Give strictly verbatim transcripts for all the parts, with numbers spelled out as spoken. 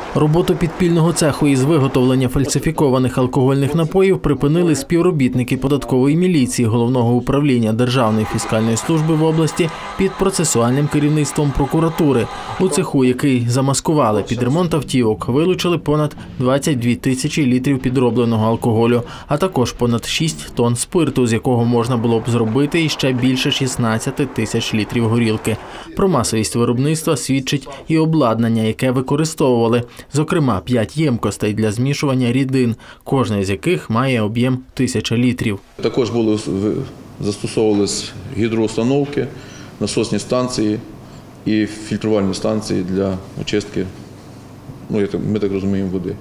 Роботу підпільного цеху із виготовлення фальсифікованих алкогольних напоїв припинили співробітники податкової міліції Головного управління Державної фіскальної служби в області під процесуальним керівництвом прокуратури. У цеху, який замаскували під ремонт автівок, вилучили понад двадцять дві тисячі літрів підробленого алкоголю, а також понад шість тонн спирту, з якого можна було б зробити іще більше шістнадцяти тисяч літрів горілки. Про масовість виробництва свідчить і обладнання, яке використовували. Зокрема, п'ять ємкостей для змішування рідин, кожна з яких має об'єм тисяча літрів. Також були застосовувалися гідроустановки, насосні станції і фільтрувальні станції для очистки, ну, ми так розуміємо, води.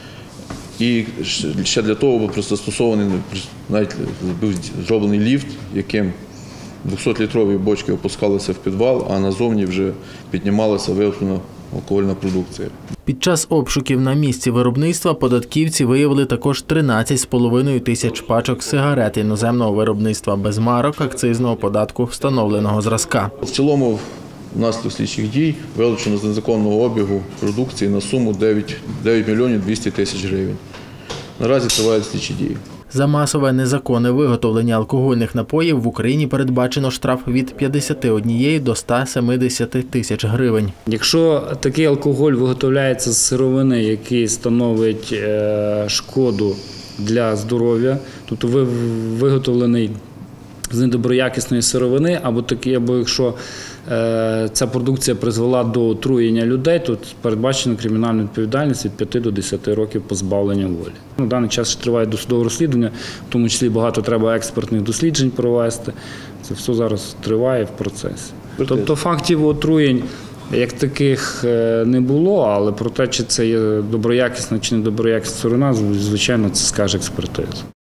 І ще для того був застосований, навіть був зроблений ліфт, яким двохсотлітрові бочки опускалися в підвал, а назовні вже піднімалася виготовлена алкогольна продукція. Під час обшуків на місці виробництва податківці виявили також тринадцять з половиною тисяч пачок сигарет іноземного виробництва без марок акцизного податку встановленого зразка. В цілому, внаслідок слідчих дій, вилучено з незаконного обігу продукції на суму дев'ять мільйонів двісті тисяч гривень. Наразі тривають слідчі дії. За масове незаконне виготовлення алкогольних напоїв в Україні передбачено штраф від п'ятдесяти однієї до ста семидесяти тисяч гривень. Якщо такий алкоголь виготовляється з сировини, який становить шкоду для здоров'я, тобто виготовлений з недоброякісної сировини, або такі, або якщо е, ця продукція призвела до отруєння людей, то передбачена кримінальна відповідальність від п'яти до десяти років позбавлення волі. На даний час триває досудове розслідування, в тому числі багато треба експертних досліджень провести. Це все зараз триває в процесі. Тобто фактів отруєнь як таких не було, але про те, чи це є доброякісна чи недоброякісна сировина, звичайно, це скаже експертиза.